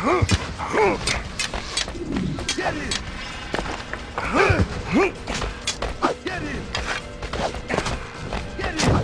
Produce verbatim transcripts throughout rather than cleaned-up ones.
Get it! Get it! Get it!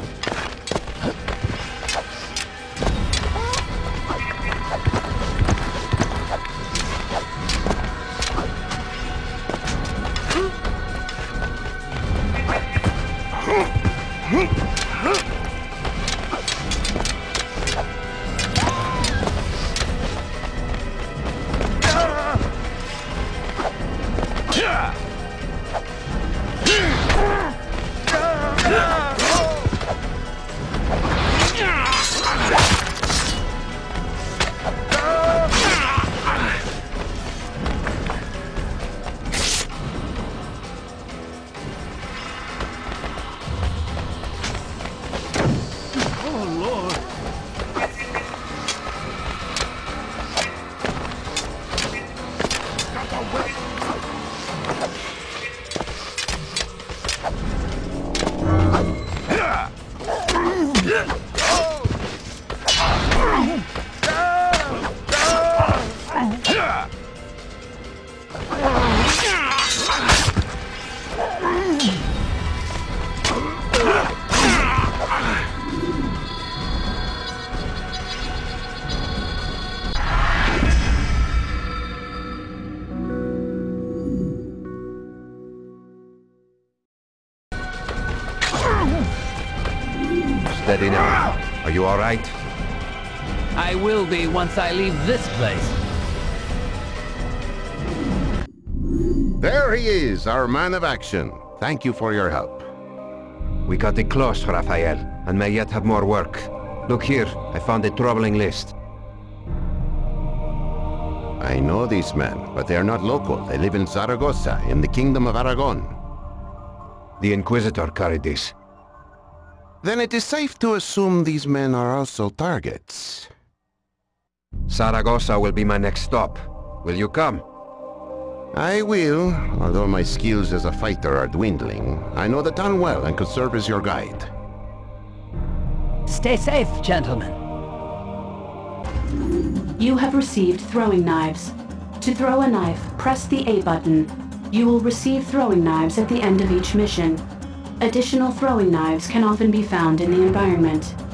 Steady now. Are you all right? I will be once I leave this place. There he is, our man of action. Thank you for your help. We got it close, Raphael, and may yet have more work. Look here, I found a troubling list. I know these men, but they are not local. They live in Zaragoza, in the Kingdom of Aragon. The Inquisitor carried this. Then it is safe to assume these men are also targets. Zaragoza will be my next stop. Will you come? I will, although my skills as a fighter are dwindling. I know the town well and could serve as your guide. Stay safe, gentlemen. You have received throwing knives. To throw a knife, press the A button. You will receive throwing knives at the end of each mission. Additional throwing knives can often be found in the environment.